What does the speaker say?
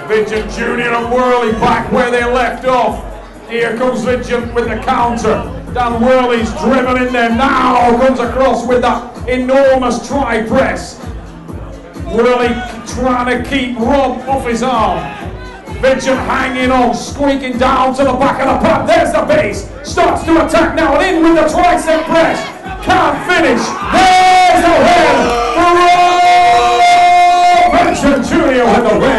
Vigeant Jr. and Worley back where they left off. Here comes Vigeant with the counter. Dan Worley's driven in there now, comes across with that enormous tri-press. Worley trying to keep Rob off his arm. Vigeant hanging on, squeaking down to the back of the pad. There's the base. Starts to attack now and in with the tricep press. Can't finish. There's the win for Rob! Vigeant Jr. with the win.